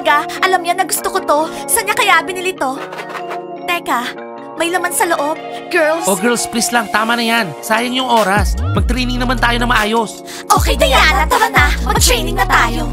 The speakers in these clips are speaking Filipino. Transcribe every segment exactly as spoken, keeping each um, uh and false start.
talaga. Alam niya na gusto ko to. Saan niya kaya binili to? Teka, may laman sa loob. Girls. Oh girls, please lang, tama na yan. Sayang yung oras. Mag-training naman tayo na maayos. Okay, Diana, tara na. Mag-training na tayo.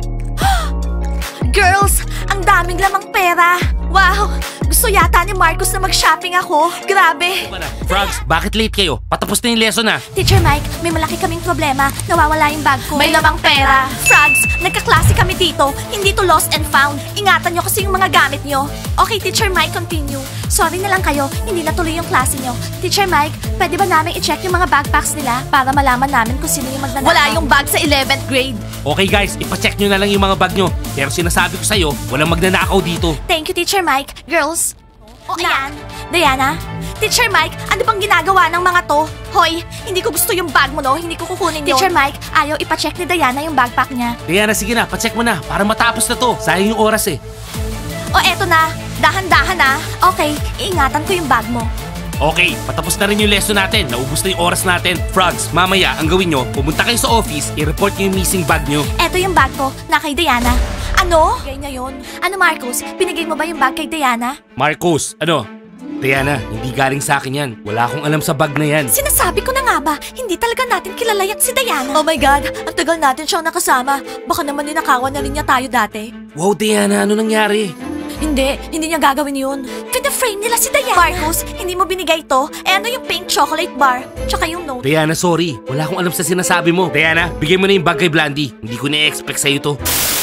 Girls, ang daming lamang pera. Wow, gusto yata ni Marcus na mag-shopping ako. Grabe. Frogs, bakit late kayo? Patapos na yung lesson na. Teacher Mike, may malaki kaming problema. Nawawala yung bag ko. May lamang pera. Frogs, nagkaklase kami dito. Hindi to lost and found. Ingatan nyo kasi yung mga gamit nyo. Okay, Teacher Mike, continue. Sorry na lang kayo, hindi natuloy yung klase nyo. Teacher Mike, pwede ba namin i-check yung mga backpacks nila para malaman namin kung sino yung magnanakaw? Wala yung bag sa eleventh grade. Okay guys, ipacheck nyo na lang yung mga bag nyo. Pero sinasabi ko sa'yo, walang magnanakaw dito. Thank you, Teacher Mike. Girls. O, ayan. Diana? Teacher Mike, ano bang ginagawa ng mga to? Hoy, hindi ko gusto yung bag mo, no? Hindi ko kukunin yun. Teacher Mike, ayaw ipacheck ni Diana yung backpack niya. Diana, sige na, pacheck mo na para matapos na to. Sayang yung oras eh. O, eto na. Dahan-dahan na. Okay, iingatan ko yung bag mo. Okay, patapos na rin yung lesson natin. Naubos na yung oras natin. Frogs, mamaya, ang gawin nyo, pumunta kayo sa office, i-report nyo yung missing bag nyo. Eto yung bag ko, na kay Diana. Ano? Bigay niya yun. Ano, Marcos? Pinigay mo ba yung bag kay Diana? Marcos, ano? Diana, hindi galing sa akin yan. Wala akong alam sa bag na yan. Sinasabi ko na nga ba, hindi talaga natin kilala yan si Diana. Oh my God, ang tagal natin siyang nakasama. Baka naman ninakawan na rin niya tayo dati. Wow, Diana, ano nangyari? Hindi, hindi niya gagawin yun. Pina-frame nila si Diana. Marcos, hindi mo binigay to? Eh ano yung pink chocolate bar? Tsaka yung note. Diana, sorry. Wala akong alam sa sinasabi mo. Diana, bigay mo na yung bag kay Blandy. Hindi ko na-expect sa'yo to.